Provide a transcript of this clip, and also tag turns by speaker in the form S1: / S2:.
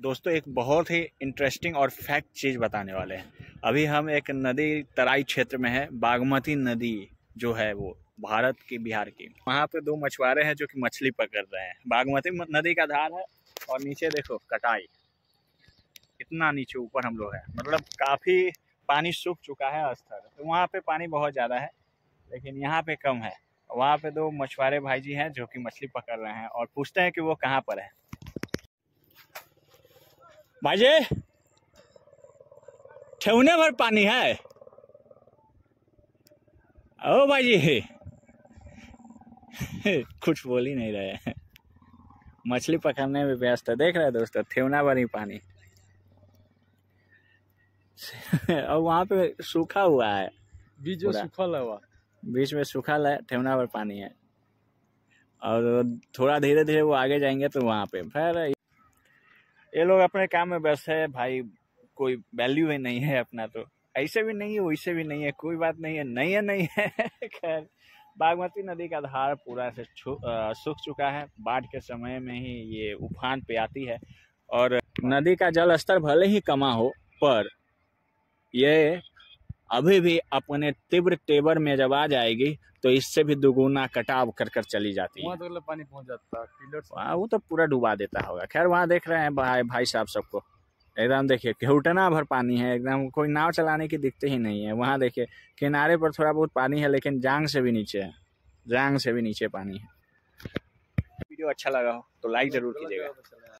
S1: दोस्तों एक बहुत ही इंटरेस्टिंग और फैक्ट चीज़ बताने वाले हैं। अभी हम एक नदी तराई क्षेत्र में है, बागमती नदी जो है वो भारत की, बिहार की। वहाँ पे दो मछुआरे हैं जो कि मछली पकड़ रहे हैं। बागमती नदी का धार है और नीचे देखो कटाई, इतना नीचे ऊपर हम लोग हैं, मतलब काफ़ी पानी सूख चुका है स्तर। तो वहाँ पे पानी बहुत ज़्यादा है लेकिन यहाँ पे कम है। वहाँ पे दो मछुआरे भाई जी हैं जो कि मछली पकड़ रहे हैं और पूछते हैं कि वो कहाँ पर है। भाई जी, ठेवने भर पानी है? ओ भाई जी कुछ बोल ही नहीं रहे हैं, मछली पकड़ने में व्यस्त है। देख रहे हैं दोस्तों, ठेवना भर ही पानी और वहाँ पे सूखा हुआ है,
S2: बीच में सूखा हुआ,
S1: बीच में सूखा है, ठेवना भर पानी है। और थोड़ा धीरे धीरे वो आगे जाएंगे तो वहाँ पे फिर ये लोग अपने काम में व्यस्त है भाई, कोई वैल्यू ही नहीं है अपना। तो ऐसे भी नहीं है वैसे भी नहीं है, कोई बात नहीं है, नहीं है खैर बागमती नदी का धार पूरा से सूख चुका है। बाढ़ के समय में ही ये उफान पे आती है और नदी का जल स्तर भले ही कमा हो पर ये अभी भी अपने तीव्र तेवर में जब आ जाएगी तो इससे भी दुगुना कटाव कर कर चली जाती है।
S2: वहाँ तक पानी पहुँच जाता है,
S1: वो तो पूरा डुबा देता होगा। खैर वहाँ देख रहे हैं भाई साहब सबको, एकदम देखिए घुटना भर पानी है, एकदम कोई नाव चलाने की दिक्कत ही नहीं है। वहाँ देखिए किनारे पर थोड़ा बहुत पानी है लेकिन जांग से भी नीचे है, जांग से भी नीचे पानी है। वीडियो अच्छा लगा हो तो लाइक जरूर कीजिएगा।